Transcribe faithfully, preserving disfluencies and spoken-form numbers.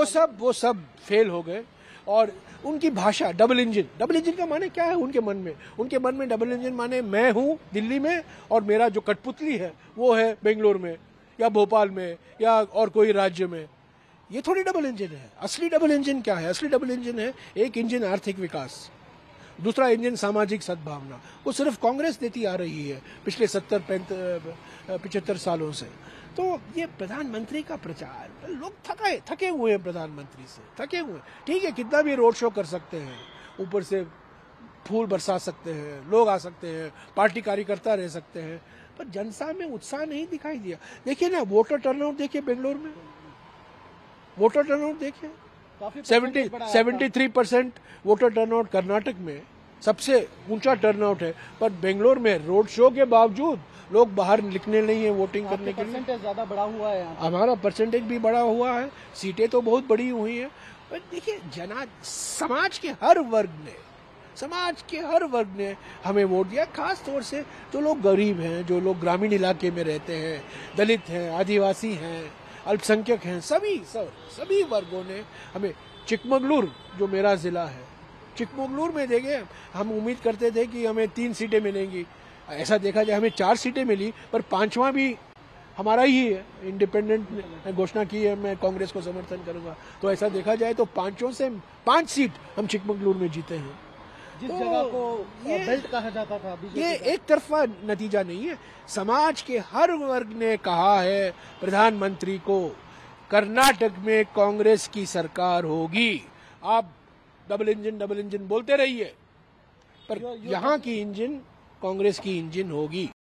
वो सब वो सब फेल हो गए। और उनकी भाषा डबल इंजन, डबल इंजन का माने क्या है उनके मन में? उनके मन में डबल इंजन माने मैं हूं दिल्ली में और मेरा जो कठपुतली है वो है बेंगलोर में या भोपाल में या और कोई राज्य में। ये थोड़ी डबल इंजन है। असली डबल इंजन क्या है? असली डबल इंजन है, एक इंजन आर्थिक विकास, दूसरा इंजन सामाजिक सद्भावना। वो सिर्फ कांग्रेस देती आ रही है पिछले सत्तर पिछहत्तर सालों से। तो ये प्रधानमंत्री का प्रचार, लोग थके थके हुए हैं प्रधानमंत्री से, थके हुए। ठीक है, कितना भी रोड शो कर सकते हैं, ऊपर से फूल बरसा सकते हैं, लोग आ सकते हैं, पार्टी कार्यकर्ता रह सकते हैं, पर जनता में उत्साह नहीं दिखाई दिया। देखिए ना, वोटर टर्नआउट देखिए बेंगलोर में, वोटर टर्नआउट देखिए seventy seventy three percent voter turnout Karnataka में सबसे ऊंचा टर्नआउट है। पर बेंगलोर में रोड शो के बावजूद लोग बाहर निकलने नहीं है वोटिंग करने के लिए। परसेंटेज ज्यादा बढ़ा हुआ है, हमारा परसेंटेज भी बढ़ा हुआ है, सीटें तो बहुत बड़ी हुई हैं। पर देखिए, जना समाज के हर वर्ग ने समाज के हर वर्ग ने हमें वोट दिया। खास तौर से जो लोग गरीब हैं, जो लोग ग्रामीण इलाके में रहते हैं, दलित हैं, आदिवासी हैं, अल्पसंख्यक हैं, सभी सब सभी वर्गों ने हमें। चिकमगलूर जो मेरा जिला है, चिकमगलूर में देखे हम उम्मीद करते थे कि हमें तीन सीटें मिलेंगी, ऐसा देखा जाए हमें चार सीटें मिली, पर पांचवा भी हमारा ही है। इंडिपेंडेंट ने घोषणा की है मैं कांग्रेस को समर्थन करूंगा, तो ऐसा देखा जाए तो पांचों से पांच सीट हम चिकमगलूर में जीते हैं। जिस तो जगह को ये बेल्ट कहा जाता था, ये एक तरफा नतीजा नहीं है। समाज के हर वर्ग ने कहा है प्रधानमंत्री को कर्नाटक में कांग्रेस की सरकार होगी। आप डबल इंजन डबल इंजन बोलते रहिए, पर यहाँ की इंजन कांग्रेस की इंजन होगी।